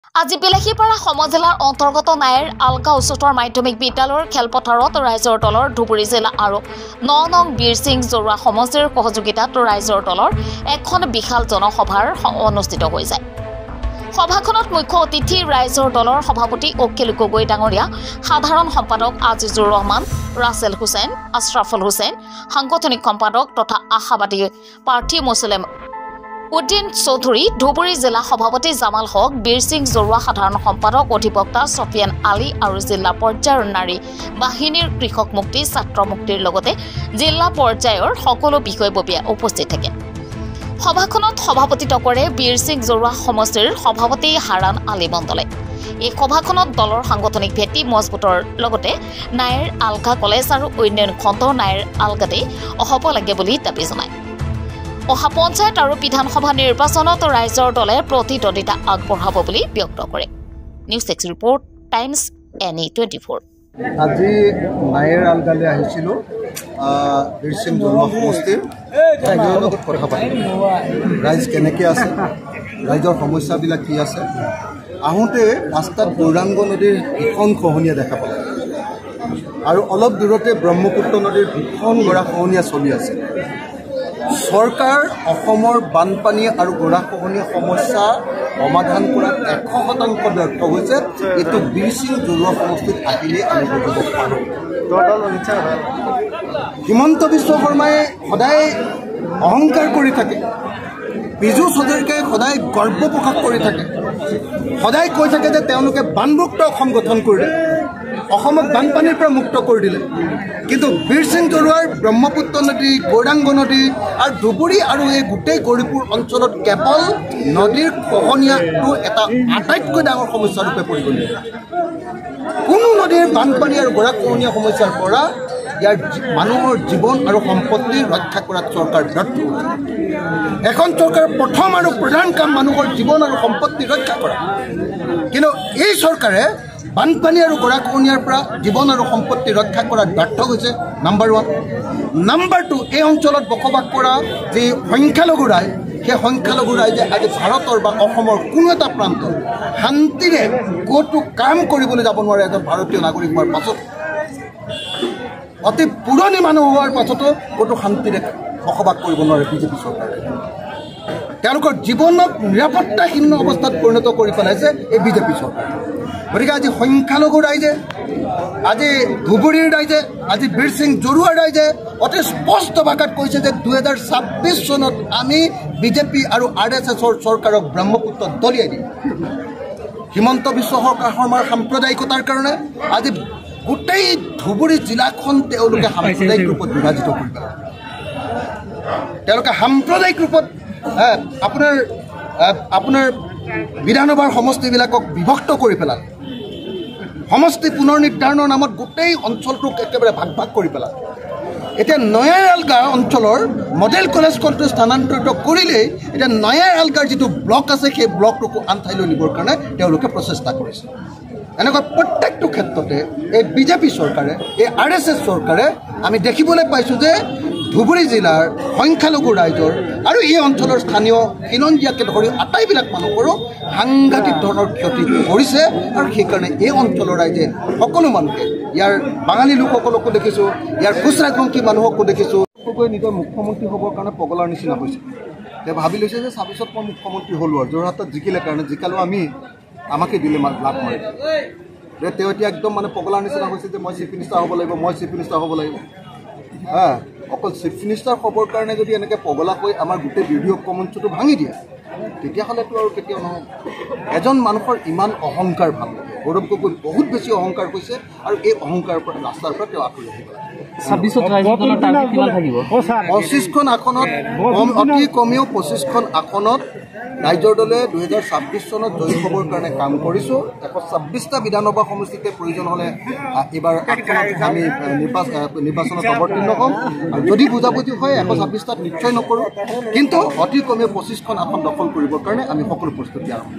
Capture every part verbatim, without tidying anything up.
আজি বিলাসীপাৰা সমজিলাৰ অন্তৰ্গত নায়েৰ আলকা উচ্চতৰ মাধ্যমিক বিদ্যালয়ৰ খেলপথাৰত ৰাইজৰ দলৰ ধুবুৰী জিলা আৰু ন নং বীৰ সিং জৰুৱা সমষ্টিৰ সহযোগিতাত ৰাইজৰ দলৰ এখন বিশাল জনসভাৰ অনুষ্ঠিত হৈ যায়। সভাখনত মুখ্য অতিথি ৰাইজৰ দলৰ সভাপতি অখিল গগৈ ডাঙৰীয়া, সাধাৰণ সম্পাদক আজিজুৰ ৰহমান, ৰাছেল হুছেইন, আশৰাফুল হুছেইন, সাংগঠনিক সম্পাদক তথা আশাবাদী প্ৰাৰ্থী মুছলিম উদ্দিন চৌধুৰী, ধুবুৰী জিলা সভাপতি জামাল হক, বীৰ সিং জৰুৱা সাধাৰণ সম্পাদক অধিবক্তা ছফিয়ান আলী আৰু জিলা পৰ্যায়ৰ নাৰী বাহিনীৰ কৃষক মুক্তি, ছাত্ৰ মুক্তিৰ লগতে জিলা পৰ্যায়ৰ সকলো বিষয়ববীয়া উপস্থিত থাকে। সভাখনত সভাপতিত্ব কৰে বীৰ সিং জৰুৱা সমষ্টিৰ সভাপতি হাৰান আলী মণ্ডলে। এই সভাখনত দলৰ সাংগঠনিক ভেটি মজবুতৰ লগতে নায়েৰ আলকা কলেজ আৰু উন্নয়ন খণ্ড নায়েৰ আলকাতে হ'ব লাগে বুলি দাবী জনায়। অহা পঞ্চায়ত আৰু বিধানসভা নিৰ্বাচনত ৰাইজৰ দলে প্ৰতিদ্বন্দ্বিতা আগবঢ়াব বুলি ব্যক্ত কৰে। News X report, Times N E twenty four. আজি নায়েৰ আলকালৈ আহিছিলোঁ বীৰ সিং জৰুৱা সমষ্টিৰ ৰাইজৰ লগত কথা পাতিম। ৰাইজ কেনেকৈ আছে, ৰাইজৰ সমস্যাবিলাক কি আছে। আহোঁতে ৰাস্তাত গৌৰাংগ নদীৰ ভীষণ খহনীয়া দেখা পালে আৰু অলপ দূৰতে ব্ৰহ্মপুত্ৰ নদীৰ ভীষণ গৰাখহনীয়া চলি আছে। চৰকাৰ অসমৰ বানপানী আৰু গৰাখহনীয়া সমস্যা সমাধান কৰাত এশ শতাংশ ব্যৰ্থ হৈছে। এইটো বীৰ সিং জৰুৱা সমষ্টিত আহিলে আমি বুজিব পাৰোঁ। হিমন্ত বিশ্ব শৰ্মাই সদায় অহংকাৰ কৰি থাকে, বিজু হাজৰিকাই সদায় গৰ্ব প্ৰকাশ কৰি থাকে, সদায় কৈ থাকে যে তেওঁলোকে বানমুক্ত অসম গঠন কৰিলে, অসমক বানপানীৰ পৰা মুক্ত কৰি দিলে। কিন্তু বীৰ সিং জৰুৱাৰ ব্ৰহ্মপুত্ৰ নদী, গৌৰাংগ নদী আৰু ধুবুৰী আৰু এই গোটেই গৌৰীপুৰ অঞ্চলত কেৱল নদীৰ খহনীয়াটো এটা আটাইতকৈ ডাঙৰ সমস্যা ৰূপে পৰিগণিত। কোনো নদীৰ বানপানী আৰু গৰাখহনীয়া সমস্যাৰ পৰা ইয়াৰ মানুহৰ জীৱন আৰু সম্পত্তি ৰক্ষা কৰাত চৰকাৰ ব্যৰ্থ হৈছে। এখন চৰকাৰৰ প্ৰথম আৰু প্ৰধান কাম মানুহৰ জীৱন আৰু সম্পত্তি ৰক্ষা কৰা, কিন্তু এই চৰকাৰে বানপানী আৰু গৰাখহনীয়াৰ পৰা জীৱন আৰু সম্পত্তি ৰক্ষা কৰাত ব্যৰ্থ হৈছে। Number one. নাম্বাৰ টু, এই অঞ্চলত বসবাস কৰা যি সংখ্যালঘু ৰাইজ, সেই সংখ্যালঘু ৰাইজে আজি ভাৰতৰ বা অসমৰ কোনো এটা প্ৰান্তত শান্তিৰে ক'তো কাম কৰিবলৈ যাব নোৱাৰে। এজন ভাৰতীয় নাগৰিক হোৱাৰ পাছত, অতি পুৰণি মানুহ হোৱাৰ পাছতো ক'তো শান্তিৰে বসবাস কৰিব নোৱাৰে বিজেপি চৰকাৰে। তেওঁলোকৰ জীৱনক নিৰাপত্তাহীন অৱস্থাত পৰিণত কৰি পেলাইছে এই বিজেপি চৰকাৰে। গতিকে আজি সংখ্যালঘু ৰাইজে, আজি ধুবুৰীৰ ৰাইজে, আজি বীৰ সিং জৰুৱা ৰাইজে অতি স্পষ্ট ভাষাত কৈছে যে দুহেজাৰ ছাব্বিছ চনত আমি বিজেপি আৰু আৰ এছ এছৰ চৰকাৰক ব্ৰহ্মপুত্ৰত দলিয়াই দিম। হিমন্ত বিশ্ব শৰ্মাৰ সাম্প্ৰদায়িকতাৰ কাৰণে আজি গোটেই ধুবুৰী জিলাখন তেওঁলোকে সাম্প্ৰদায়িক ৰূপত বিভাজিত কৰি পেলায়। তেওঁলোকে সাম্প্ৰদায়িক ৰূপত আপোনাৰ আপোনাৰ বিধানসভাৰ সমষ্টিবিলাকক বিভক্ত কৰি পেলালে। সমষ্টি পুনৰ নিৰ্ধাৰণৰ নামত গোটেই অঞ্চলটোক একেবাৰে ভাগ ভাগ কৰি পেলালে। এতিয়া নয়াৰ আলকা অঞ্চলৰ মডেল কলেজখনটো স্থানান্তৰিত কৰিলেই এতিয়া নয়াৰ আলকাৰ যিটো ব্লক আছে সেই ব্লকটোকো আন ঠাইলৈ নিবৰ কাৰণে তেওঁলোকে প্ৰচেষ্টা কৰিছে। এনেকুৱা প্ৰত্যেকটো ক্ষেত্ৰতে এই বিজেপি চৰকাৰে, এই আৰ এছ এছ চৰকাৰে আমি দেখিবলৈ পাইছোঁ যে ধুবুৰী জিলাৰ সংখ্যালঘু ৰাইজৰ আৰু এই অঞ্চলৰ স্থানীয় খিলঞ্জীয়াকে ধৰি আটাইবিলাক মানুহৰো সাংঘাতিক ধৰণৰ ক্ষতি কৰিছে। আৰু সেইকাৰণে এই অঞ্চলৰ ৰাইজে সকলো মানুহে, ইয়াৰ বাঙালী লোকসকলকো দেখিছোঁ, ইয়াৰ কোচ ৰাজবংশী মানুহকো দেখিছোঁ, সকলোৱে নিজৰ মুখ্যমন্ত্ৰী হ'বৰ কাৰণে পগলাৰ নিচিনা হৈছে। তেওঁ ভাবি লৈছে যে ছাব্বিছত মই মুখ্যমন্ত্ৰী হ'লোঁ আৰু যোৰহাটত জিকিলে কাৰণে জিকালোঁ আমি, আমাকে দিলে লাভ মাৰিব। তেওঁ এতিয়া একদম মানে পগলাৰ নিচিনা হৈছে যে মই চিফ মিনিষ্টাৰ হ'ব লাগিব, মই চিফ মিনিষ্টাৰ হ'ব লাগিব। হা, অকল চিফ মিনিষ্টাৰ হ'বৰ কাৰণে যদি এনেকৈ পগলাকৈ আমাৰ গোটেই বিৰোধী ঐক্যমঞ্চটো ভাঙি দিয়ে, তেতিয়াহ'লেতো আৰু কেতিয়াও নহয়। এজন মানুহৰ ইমান অহংকাৰ ভাল লাগে। গৌৰৱ গগৈ বহুত বেছি অহংকাৰ কৰিছে আৰু এই অহংকাৰৰ পৰা ৰাস্তাৰ পৰা তেওঁ আঁতৰি আহিব লাগে। পঁচিছখন আসনত, অতি কমেও পঁচিছখন আসনত ৰাইজৰ দলে দুহেজাৰ ছাব্বিছ চনত জয়ী হ'বৰ কাৰণে কাম কৰিছোঁ। এশ ছাব্বিছটা বিধানসভা সমষ্টিতে প্ৰয়োজন হ'লে এইবাৰ আমি নিৰ্বাচনত অৱতীৰ্ণ হ'ম। আৰু যদি বুজাবুজি হয় এশ ছাব্বিছটাত নিশ্চয় নকৰোঁ, কিন্তু অতি কমেও পঁচিছখন আসন দখল কৰিবৰ কাৰণে আমি সকলো প্ৰস্তুতি আৰম্ভ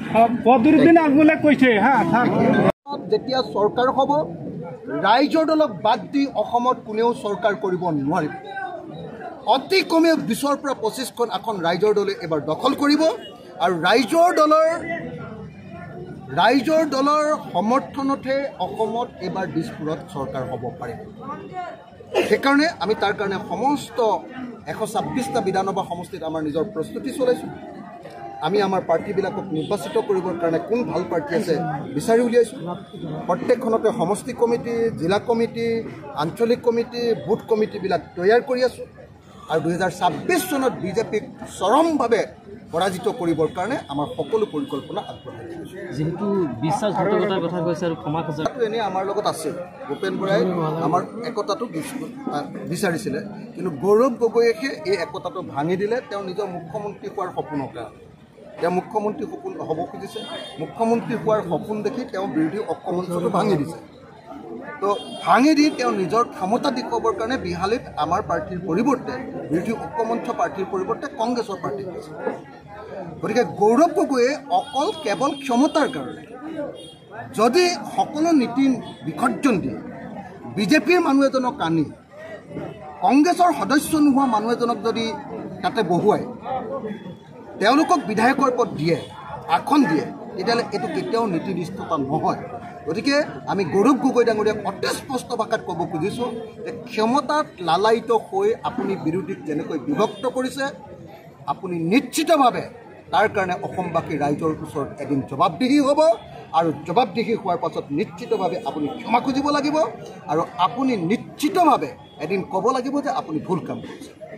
কৰিম। যেতিয়া চৰকাৰ হ'ব, ৰাইজৰ দলক বাদ দি অসমত কোনেও চৰকাৰ কৰিব নোৱাৰিব। অতি কমেও বিছৰ পৰা পঁচিছখন আসন ৰাইজৰ দলে এবাৰ দখল কৰিব। আৰু ৰাইজৰ দলৰ ৰাইজৰ দলৰ সমৰ্থনতহে অসমত এইবাৰ দিছপুৰত চৰকাৰ হ'ব পাৰে। সেইকাৰণে আমি তাৰ কাৰণে সমস্ত এশ ছাব্বিছটা বিধানসভা সমষ্টিত আমাৰ নিজৰ প্ৰস্তুতি চলাইছোঁ। আমি আমাৰ পাৰ্টিবিলাকক নিৰ্বাচিত কৰিবৰ কাৰণে কোন ভাল পাৰ্টি আছে বিচাৰি উলিয়াইছোঁ। প্ৰত্যেকখনতে সমষ্টি কমিটি, জিলা কমিটি, আঞ্চলিক কমিটি, বুথ কমিটিবিলাক তৈয়াৰ কৰি আছোঁ আৰু দুহেজাৰ ছাব্বিছ চনত বিজেপিক চৰমভাৱে পৰাজিত কৰিবৰ কাৰণে আমাৰ সকলো পৰিকল্পনা আগবঢ়াই দিছোঁ। যেহেতু বিশ্বাসঘাতকতাৰ কথা কৈছে আৰু ক্ষমা খোজা এনেই আমাৰ লগত আছে। ভূপেন বৰাই আমাৰ একতাটো বিচাৰিছিলে, কিন্তু গৌৰৱ গগৈয়ে এই একতাটো ভাঙি দিলে। তেওঁ নিজৰ মুখ্যমন্ত্ৰী হোৱাৰ সপোনৰ কাৰণে তেওঁ মুখ্যমন্ত্ৰী সপোন হ'ব খুজিছে। মুখ্যমন্ত্ৰী হোৱাৰ সপোন দেখি তেওঁ বিৰোধী ঐক্যমঞ্চটো ভাঙি দিছে। তো ভাঙি দি তেওঁ নিজৰ ক্ষমতা দেখুৱাবৰ কাৰণে বিহালীত আমাৰ পাৰ্টিৰ পৰিৱৰ্তে বিৰোধী ঐক্যমঞ্চ পাৰ্টিৰ পৰিৱৰ্তে কংগ্ৰেছৰ পাৰ্টি কৰিছে। গতিকে গৌৰৱ গগৈয়ে অকল কেৱল ক্ষমতাৰ কাৰণে যদি সকলো নীতি বিসৰ্জন দিয়ে, বিজেপিৰ মানুহ এজনক আনি কংগ্ৰেছৰ সদস্য নোহোৱা মানুহ এজনক যদি তাতে বহুৱাই তেওঁলোকক বিধায়কৰ পদ দিয়ে, আসন দিয়ে, তেতিয়াহ'লে এইটো কেতিয়াও নীতিনিষ্ঠতা নহয়। গতিকে আমি গৌৰৱ গগৈ ডাঙৰীয়াক অতি স্পষ্ট ভাষাত ক'ব খুজিছোঁ যে ক্ষমতাত লালায়িত হৈ আপুনি বিৰোধীক যেনেকৈ বিভক্ত কৰিছে, আপুনি নিশ্চিতভাৱে তাৰ কাৰণে অসমবাসী ৰাইজৰ ওচৰত এদিন জবাবদিহি হ'ব আৰু জবাবদিহি হোৱাৰ পাছত নিশ্চিতভাৱে আপুনি ক্ষমা খুজিব লাগিব আৰু আপুনি নিশ্চিতভাৱে এদিন ক'ব লাগিব যে আপুনি ভুল কাম কৰিছে।